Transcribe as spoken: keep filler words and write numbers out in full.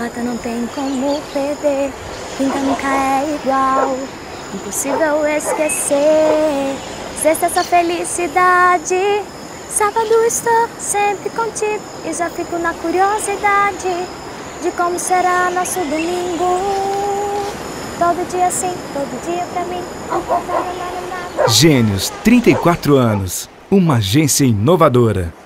Quarta não tem como perder, quinta nunca é igual, impossível esquecer. Sexta essa felicidade, sábado estou sempre contigo e já fico na curiosidade de como será nosso domingo. Todo dia assim, todo dia pra mim. Gênios, trinta e quatro anos, uma agência inovadora.